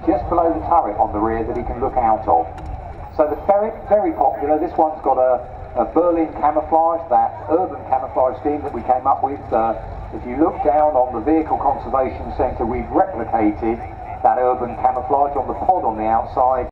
just below the turret on the rear that he can look out of. So the Ferret, very popular. This one's got a Berlin camouflage, that urban camouflage scheme that we came up with. If you look down on the Vehicle Conservation Centre, we've replicated that urban camouflage on the pod on the outside.